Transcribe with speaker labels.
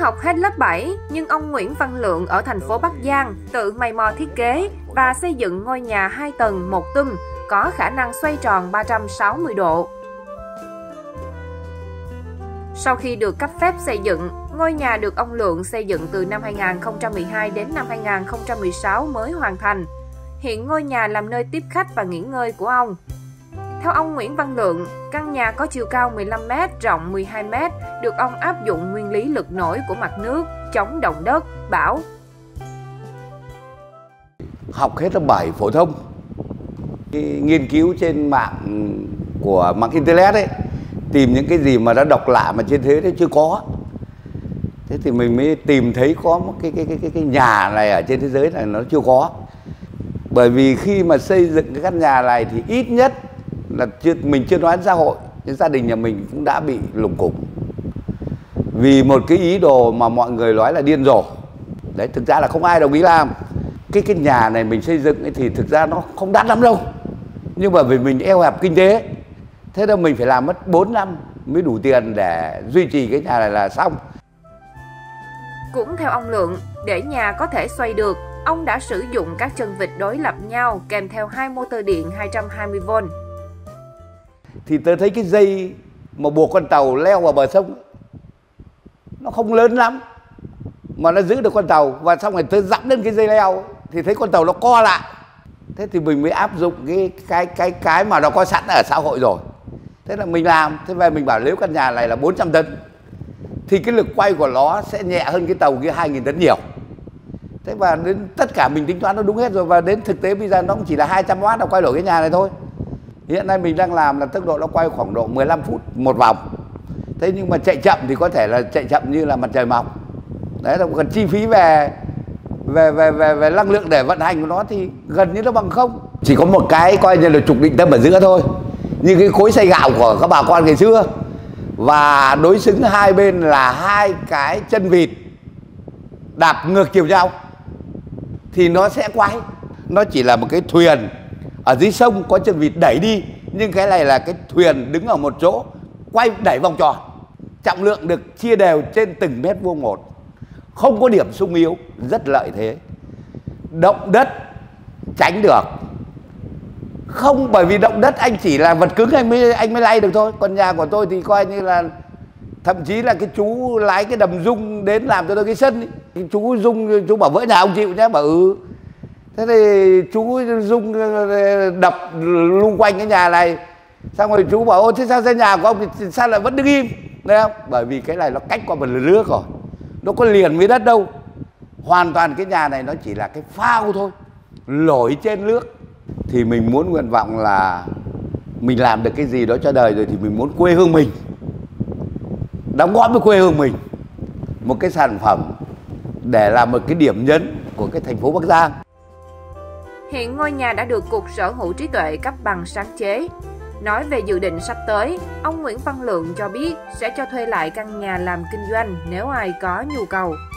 Speaker 1: học hết lớp 7, nhưng ông Nguyễn Văn Lượng ở thành phố Bắc Giang tự mày mò thiết kế và xây dựng ngôi nhà 2 tầng 1 tum, có khả năng xoay tròn 360 độ. Sau khi được cấp phép xây dựng, ngôi nhà được ông Lượng xây dựng từ năm 2012 đến năm 2016 mới hoàn thành. Hiện ngôi nhà làm nơi tiếp khách và nghỉ ngơi của ông. Theo ông Nguyễn Văn Lượng, căn nhà có chiều cao 15m, rộng 12m, được ông áp dụng nguyên lý lực nổi của mặt nước, chống động đất, bão.
Speaker 2: Học hết lớp 7 phổ thông, nghiên cứu trên mạng của mạng internet ấy, tìm những cái gì mà nó độc lạ mà trên thế giới chưa có. Thế thì mình mới tìm thấy có một cái nhà này ở trên thế giới này nó chưa có. Bởi vì khi mà xây dựng cái căn nhà này thì ít nhất là mình chưa nói đến xã hội, nhưng gia đình nhà mình cũng đã bị lủng củng. Vì một cái ý đồ mà mọi người nói là điên rồ. Đấy, thực ra là không ai đồng ý làm. Cái nhà này mình xây dựng ấy thì thực ra nó không đắt lắm đâu. Nhưng mà vì mình eo hẹp kinh tế, thế nên mình phải làm mất 4 năm mới đủ tiền để duy trì cái nhà này là xong.
Speaker 1: Cũng theo ông Lượng, để nhà có thể xoay được, ông đã sử dụng các chân vịt đối lập nhau kèm theo 2 motor điện 220V.
Speaker 2: Thì tôi thấy cái dây mà buộc con tàu leo vào bờ sông nó không lớn lắm mà nó giữ được con tàu, và xong rồi tôi dẫm lên cái dây leo thì thấy con tàu nó co lại. Thế thì mình mới áp dụng cái mà nó có sẵn ở xã hội rồi. Thế là mình làm, thế về mình bảo nếu căn nhà này là 400 tấn thì cái lực quay của nó sẽ nhẹ hơn cái tàu kia 2.000 tấn nhiều. Thế và đến tất cả mình tính toán nó đúng hết rồi, và đến thực tế bây giờ nó cũng chỉ là 200W là quay đổi cái nhà này thôi. Hiện nay mình đang làm là tốc độ nó quay khoảng độ 15 phút một vòng. Thế nhưng mà chạy chậm thì có thể là chạy chậm như là mặt trời mọc. Đấy là còn chi phí về năng lượng để vận hành của nó thì gần như nó bằng không. Chỉ có một cái coi như là trục định tâm ở giữa thôi, như cái cối xay gạo của các bà con ngày xưa. Và đối xứng hai bên là 2 cái chân vịt đạp ngược chiều nhau thì nó sẽ quay. Nó chỉ là một cái thuyền ở dưới sông có chân vịt đẩy đi, nhưng cái này là cái thuyền đứng ở một chỗ quay đẩy vòng tròn. Trọng lượng được chia đều trên từng mét vuông một, không có điểm sung yếu, rất lợi thế. Động đất tránh được không, bởi vì động đất anh chỉ là vật cứng anh mới lay được thôi. Còn nhà của tôi thì coi như là thậm chí là cái chú lái cái đầm rung đến làm cho tôi cái sân ấy. Cái chú rung, chú bảo vỡ nhà ông chịu nhé, bảo ừ. Thế thì chú rung đập lung quanh cái nhà này, xong rồi chú bảo ôi thế sao xây nhà của ông thì sao lại vẫn đứng im, thấy không? Bởi vì cái này nó cách qua một nước rồi, nó có liền với đất đâu. Hoàn toàn cái nhà này nó chỉ là cái phao thôi, nổi trên nước. Thì mình muốn nguyện vọng là mình làm được cái gì đó cho đời rồi thì mình muốn quê hương mình đóng góp với quê hương mình một cái sản phẩm để làm một cái điểm nhấn của cái thành phố Bắc Giang.
Speaker 1: Hiện ngôi nhà đã được Cục Sở hữu trí tuệ cấp bằng sáng chế. Nói về dự định sắp tới, ông Nguyễn Văn Lượng cho biết sẽ cho thuê lại căn nhà làm kinh doanh nếu ai có nhu cầu.